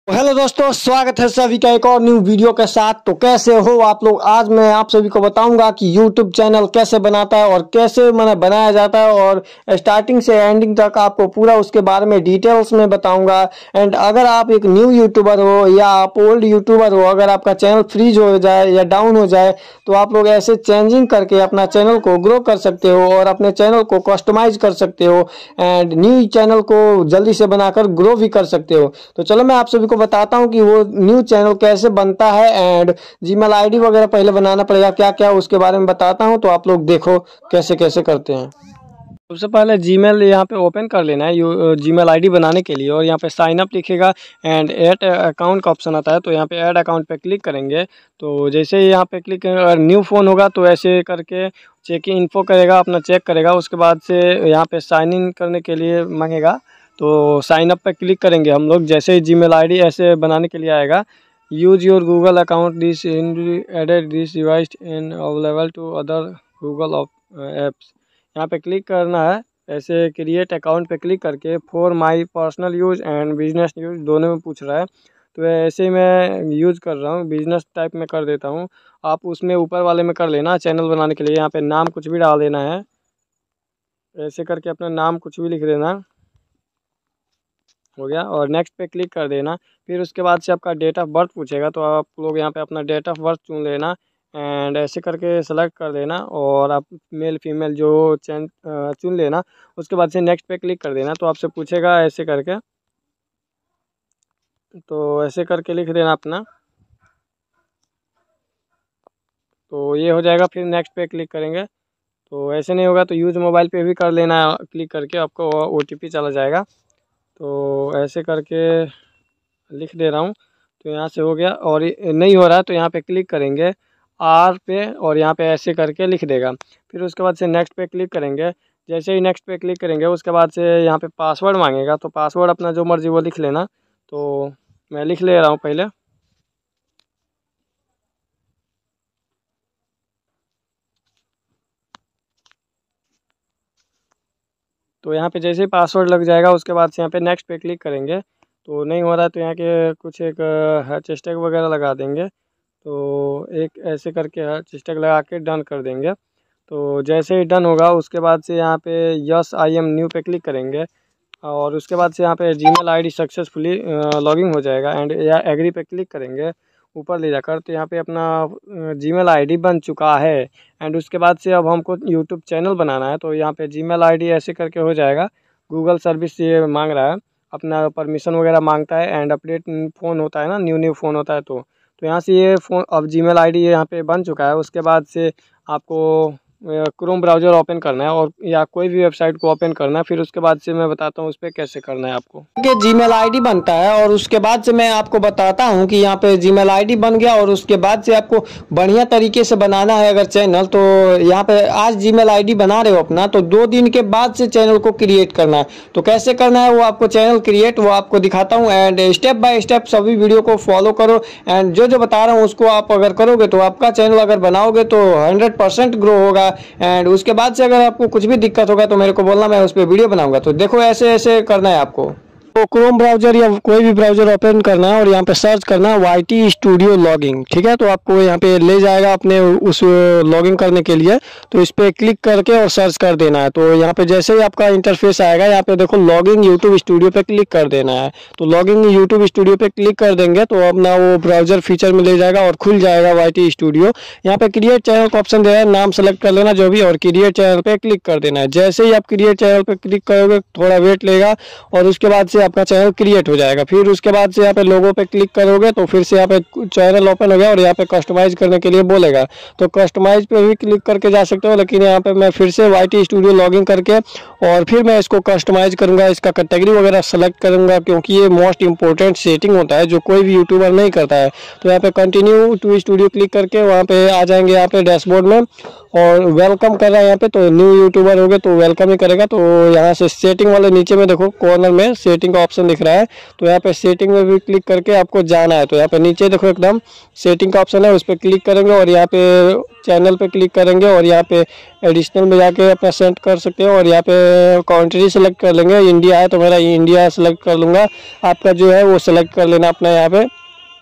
Hello दोस्तों, स्वागत है सभी का एक और न्यू वीडियो के साथ। तो कैसे हो आप लोग। आज मैं आप सभी को बताऊंगा कि यूट्यूब चैनल कैसे बनाता है और कैसे मैंने बनाया जाता है, और स्टार्टिंग से एंडिंग तक आपको पूरा उसके बारे में डिटेल्स में बताऊंगा। एंड अगर आप एक न्यू यूट्यूबर हो या आप ओल्ड यूट्यूबर हो, अगर आपका चैनल फ्रीज हो जाए या डाउन हो जाए तो आप लोग ऐसे चेंजिंग करके अपना चैनल को ग्रो कर सकते हो और अपने चैनल को कस्टमाइज कर सकते हो एंड न्यू चैनल को जल्दी से बनाकर ग्रो भी कर सकते हो। तो चलो मैं आप सभी को बताता हूं कि वो न्यू चैनल कैसे बनता है एंड जीमेल आईडी वगैरह पहले बनाना पड़ेगा क्या क्या, उसके बारे में बताता हूं। तो आप लोग देखो कैसे कैसे करते हैं। सबसे पहले जीमेल यहाँ पे ओपन कर लेना है जीमेल आईडी बनाने के लिए, और यहाँ पे साइन अप लिखेगा एंड ऐड अकाउंट का ऑप्शन आता है। तो यहाँ पे ऐड अकाउंट पे क्लिक करेंगे। तो जैसे ही यहाँ पे क्लिक करेंगे, अगर न्यू फ़ोन होगा तो ऐसे करके चेक इन इन्फो करेगा, अपना चेक करेगा। उसके बाद से यहाँ पे साइन इन करने के लिए मांगेगा, तो साइन अप पे क्लिक करेंगे हम लोग। जैसे ही जीमेल आईडी ऐसे बनाने के लिए आएगा, use your Google account this added this device and available to other Google apps, यहाँ पे क्लिक करना है। ऐसे क्रिएट अकाउंट पे क्लिक करके for my personal use and business use दोनों में पूछ रहा है। तो ऐसे मैं यूज़ कर रहा हूँ, बिजनेस टाइप में कर देता हूँ। आप उसमें ऊपर वाले में कर लेना चैनल बनाने के लिए। यहाँ पे नाम कुछ भी डाल देना है, ऐसे करके अपना नाम कुछ भी लिख देना। हो गया, और नेक्स्ट पे क्लिक कर देना। फिर उसके बाद से आपका डेट ऑफ बर्थ पूछेगा, तो आप लोग यहाँ पे अपना डेट ऑफ बर्थ चुन लेना एंड ऐसे करके सेलेक्ट कर देना, और आप मेल फीमेल जो चुन लेना। उसके बाद से नेक्स्ट पे क्लिक कर देना। तो आपसे पूछेगा ऐसे करके, तो ऐसे करके लिख देना अपना। तो ये हो जाएगा। फिर नेक्स्ट पे क्लिक करेंगे। तो ऐसे नहीं होगा तो यूज़ मोबाइल पे भी कर लेना, क्लिक करके आपको OTP चला जाएगा। तो ऐसे करके लिख दे रहा हूँ। तो यहाँ से हो गया, और नहीं हो रहा है तो यहाँ पे क्लिक करेंगे आर पे, और यहाँ पे ऐसे करके लिख देगा। फिर उसके बाद से नेक्स्ट पे क्लिक करेंगे। जैसे ही नेक्स्ट पे क्लिक करेंगे उसके बाद से यहाँ पे पासवर्ड मांगेगा, तो पासवर्ड अपना जो मर्जी वो लिख लेना। तो मैं लिख ले रहा हूँ पहले। तो यहाँ पे जैसे ही पासवर्ड लग जाएगा उसके बाद से यहाँ पे नेक्स्ट पे क्लिक करेंगे। तो नहीं हो रहा है तो यहाँ के कुछ एक हैशटैग वगैरह लगा देंगे। तो एक ऐसे करके हैशटैग लगा के डन कर देंगे। तो जैसे ही डन होगा उसके बाद से यहाँ पे यस आई एम न्यू पे क्लिक करेंगे, और उसके बाद से यहाँ पे जीमेल आईडी सक्सेसफुली लॉगिंग हो जाएगा एंड या एग्री पे क्लिक करेंगे ऊपर ले जाकर। तो यहाँ पे अपना जीमेल आईडी बन चुका है। एंड उसके बाद से अब हमको यूट्यूब चैनल बनाना है। तो यहाँ पे जीमेल आईडी ऐसे करके हो जाएगा। गूगल सर्विस ये मांग रहा है, अपना परमिशन वगैरह मांगता है एंड अपडेट फ़ोन होता है ना, न्यू फ़ोन होता है। तो यहाँ से ये फ़ोन अब जीमेल आईडी यहाँ पे बन चुका है। उसके बाद से आपको क्रोम ब्राउज़र ओपन करना है और या कोई भी वेबसाइट को ओपन करना है। फिर उसके बाद से मैं बताता हूँ उस पर कैसे करना है आपको। ये जीमेल आईडी बनता है, और उसके बाद से मैं आपको बताता हूँ कि यहाँ पे जीमेल आईडी बन गया, और उसके बाद से आपको बढ़िया तरीके से बनाना है अगर चैनल। तो यहाँ पे आज जीमेल आईडी बना रहे हो अपना, तो 2 दिन के बाद से चैनल को क्रिएट करना है। तो कैसे करना है वो आपको चैनल क्रिएट वो आपको दिखाता हूँ, एंड स्टेप बाय स्टेप सभी वीडियो को फॉलो करो। एंड जो जो बता रहा हूँ उसको आप अगर करोगे तो आपका चैनल अगर बनाओगे तो 100% ग्रो होगा। एंड उसके बाद से अगर आपको कुछ भी दिक्कत होगा तो मेरे को बोलना, मैं उस पर वीडियो बनाऊंगा। तो देखो ऐसे ऐसे करना है आपको। तो क्रोम ब्राउज़र या कोई भी ब्राउज़र ओपन करना है और यहाँ पे सर्च करना है YT स्टूडियो लॉगिंग, ठीक है। तो आपको यहाँ पे ले जाएगा अपने उस लॉगिंग करने के लिए। तो इस पर क्लिक करके और सर्च कर देना है। तो यहाँ पे जैसे ही आपका इंटरफेस आएगा, यहाँ पे देखो लॉगिंग यूट्यूब स्टूडियो पे क्लिक कर देना है। तो लॉगिंग यूट्यूब स्टूडियो पे क्लिक कर देंगे तो अपना वो ब्राउज़र फीचर में ले जाएगा और खुल जाएगा YT स्टूडियो। यहाँ पे क्रिएट चैनल का ऑप्शन दे रहा है, नाम सेलेक्ट कर लेना जो भी, और क्रिएट चैनल पे क्लिक कर देना है। जैसे ही आप क्रिएट चैनल पे क्लिक करोगे थोड़ा वेट लेगा, और उसके बाद से आपका चैनल क्रिएट हो जाएगा। फिर उसके बाद से यहाँ पे लोगो पे क्लिक करोगे तो फिर से यहाँ पे चैनल ओपन हो गया, और यहाँ पे कस्टमाइज करने के लिए बोलेगा। तो कस्टमाइज पे भी क्लिक करके जा सकते हो, लेकिन यहाँ पे मैं फिर से YT स्टूडियो लॉगिन करके और फिर मैं इसको कस्टमाइज करूँगा, इसका कैटेगरी वगैरह सेलेक्ट करूँगा, क्योंकि ये मोस्ट इंपॉर्टेंट सेटिंग होता है जो कोई भी यूट्यूबर नहीं करता है। तो यहाँ पे कंटिन्यू टू स्टूडियो क्लिक करके वहाँ पे आ जाएंगे यहाँ पे डैशबोर्ड में, और वेलकम कर रहा है यहाँ पे। तो न्यू यूट्यूबर हो गए तो वेलकम ही करेगा। तो यहाँ से सेटिंग वाले नीचे में देखो कॉर्नर में सेटिंग सेटिंग का ऑप्शन दिख रहा है, तो यहाँ पे सेटिंग में भी क्लिक करके आपको जाना है। तो यहाँ पे नीचे देखो एकदम सेटिंग का ऑप्शन है, उस पर क्लिक करेंगे और यहाँ पे चैनल पे क्लिक करेंगे और यहाँ पे एडिशनल में जाके अपना सेंड कर सकते हो और यहाँ पे कंट्री सेलेक्ट कर लेंगे। इंडिया है तो मेरा इंडिया सेलेक्ट कर लूँगा, आपका जो है वो सेलेक्ट कर लेना अपना यहाँ पे।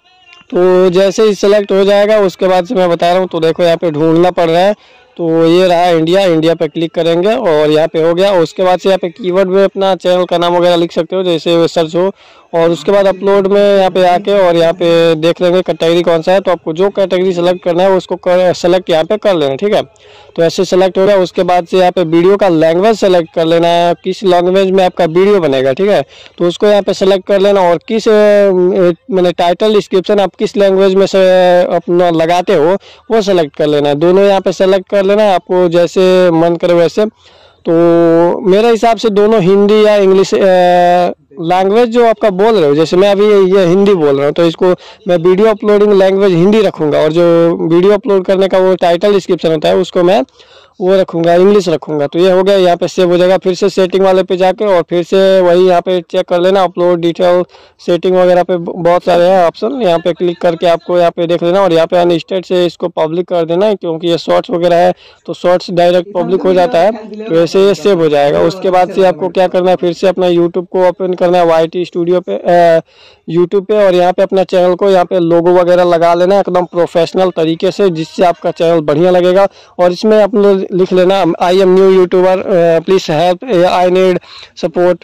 तो जैसे ही सिलेक्ट हो जाएगा उसके बाद से मैं बता रहा हूँ, तो देखो यहाँ पे ढूंढना पड़ रहा है, तो ये रहा इंडिया। इंडिया पे क्लिक करेंगे और यहाँ पे हो गया। उसके बाद से यहाँ पे कीवर्ड में अपना चैनल का नाम वगैरह लिख सकते हो जैसे सर्च हो, और उसके बाद अपलोड में यहाँ पे आके और यहाँ पे देख लेंगे कैटेगरी कौन सा है। तो आपको जो कैटेगरी सेलेक्ट करना है उसको सेलेक्ट यहाँ पे कर लेना, ठीक है। तो ऐसे सेलेक्ट हो गया। उसके बाद से यहाँ पे वीडियो का लैंग्वेज सेलेक्ट कर लेना है, किस लैंग्वेज में आपका वीडियो बनेगा, ठीक है। तो उसको यहाँ पे सेलेक्ट कर लेना और किस मैंने टाइटल डिस्क्रिप्शन आप किस लैंग्वेज में से अपना लगाते हो वो सेलेक्ट कर लेना है। दोनों यहाँ पे सेलेक्ट कर लेना है, आपको जैसे मन करे वैसे। तो मेरे हिसाब से दोनों हिंदी या इंग्लिश लैंग्वेज जो आपका बोल रहे हो, जैसे मैं अभी ये हिंदी बोल रहा हूँ तो इसको मैं वीडियो अपलोडिंग लैंग्वेज हिंदी रखूँगा, और जो वीडियो अपलोड करने का वो टाइटल डिस्क्रिप्शन होता है उसको मैं वो रखूँगा, इंग्लिश रखूँगा। तो ये हो गया, यहाँ पे सेव हो जाएगा। फिर से सेटिंग वाले पे जाके और फिर से वही यहाँ पे चेक कर लेना, अपलोड डिटेल सेटिंग वगैरह पे बहुत सारे हैं ऑप्शन, यहाँ पे क्लिक करके आपको यहाँ पे देख लेना और यहाँ पे अनलिस्टेड से इसको पब्लिक कर देना है, क्योंकि ये शॉर्ट्स वगैरह है तो शॉर्ट्स डायरेक्ट पब्लिक हो जाता है, तो ऐसे ये सेव हो जाएगा। उसके बाद से आपको क्या करना है, फिर से अपना यूट्यूब को ओपन करना है YT स्टूडियो पे यूट्यूब पे, और यहाँ पे अपना चैनल को यहाँ पे लोगो वगैरह लगा लेना एकदम प्रोफेशनल तरीके से, जिससे आपका चैनल बढ़िया लगेगा। और इसमें अपने लिख लेना I am new YouTuber please help I need support,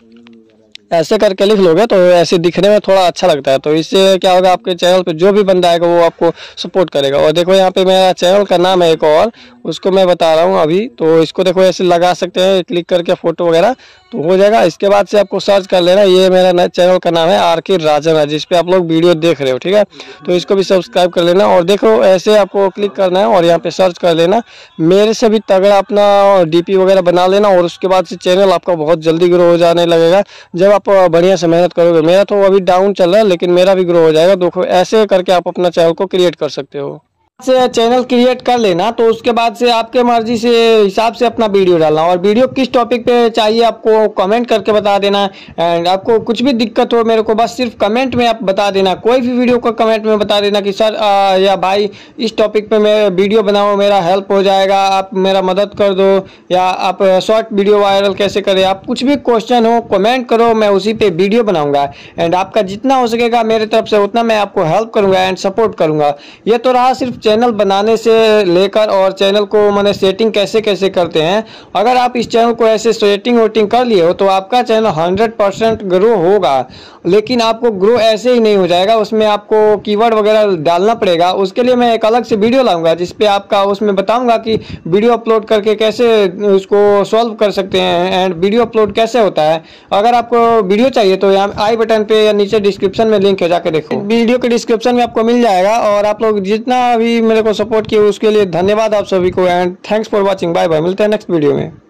ऐसे करके लिख लोगे तो ऐसे दिखने में थोड़ा अच्छा लगता है। तो इससे क्या होगा, आपके चैनल पे जो भी बंदा आएगा वो आपको सपोर्ट करेगा। और देखो यहाँ पे मेरा चैनल का नाम है एक और, उसको मैं बता रहा हूँ अभी। तो इसको देखो ऐसे लगा सकते हैं क्लिक करके फोटो वगैरह, तो हो जाएगा। इसके बाद से आपको सर्च कर लेना, ये मेरा नया चैनल का नाम है RK राजन है, जिस पे आप लोग वीडियो देख रहे हो, ठीक है। तो इसको भी सब्सक्राइब कर लेना और देखो ऐसे आपको क्लिक करना है और यहाँ पे सर्च कर लेना। मेरे से भी तगड़ा अपना DP वगैरह बना लेना और उसके बाद से चैनल आपका बहुत जल्दी ग्रो हो जाने लगेगा जब आप बढ़िया से मेहनत करोगे। मेरा तो अभी डाउन चल रहा है लेकिन मेरा भी ग्रो हो जाएगा। देखो ऐसे करके आप अपना चैनल को क्रिएट कर सकते हो। से चैनल क्रिएट कर लेना, तो उसके बाद से आपके मर्जी से हिसाब से अपना वीडियो डालना, और वीडियो किस टॉपिक पे चाहिए आपको कमेंट करके बता देना। एंड आपको कुछ भी दिक्कत हो मेरे को बस सिर्फ कमेंट में आप बता देना, कोई भी वीडियो को कमेंट में बता देना कि सर या भाई इस टॉपिक पे मैं वीडियो बनाओ, मेरा हेल्प हो जाएगा, आप मेरा मदद कर दो, या आप शॉर्ट वीडियो वायरल कैसे करें। आप कुछ भी क्वेश्चन हो कमेंट करो, मैं उसी पे वीडियो बनाऊंगा। एंड आपका जितना हो सकेगा मेरे तरफ से उतना मैं आपको हेल्प करूंगा एंड सपोर्ट करूंगा। ये तो रहा सिर्फ चैनल बनाने से लेकर और चैनल को मैंने सेटिंग कैसे कैसे करते हैं। अगर आप इस चैनल को ऐसे सेटिंग वोटिंग कर लिए हो तो आपका चैनल 100% ग्रो होगा। लेकिन आपको ग्रो ऐसे ही नहीं हो जाएगा, उसमें आपको कीवर्ड वगैरह डालना पड़ेगा। उसके लिए मैं एक अलग से वीडियो लाऊंगा जिसपे आपका उसमें बताऊंगा कि वीडियो अपलोड करके कैसे उसको सॉल्व कर सकते हैं एंड वीडियो अपलोड कैसे होता है। अगर आपको वीडियो चाहिए तो यहाँ आई बटन पे या नीचे डिस्क्रिप्शन में लिंक है, जाके देखो। वीडियो के डिस्क्रिप्शन में आपको मिल जाएगा। और आप लोग जितना भी मेरे को सपोर्ट किए उसके लिए धन्यवाद आप सभी को, and thanks for watching. Bye bye, मिलते हैं नेक्स्ट वीडियो में।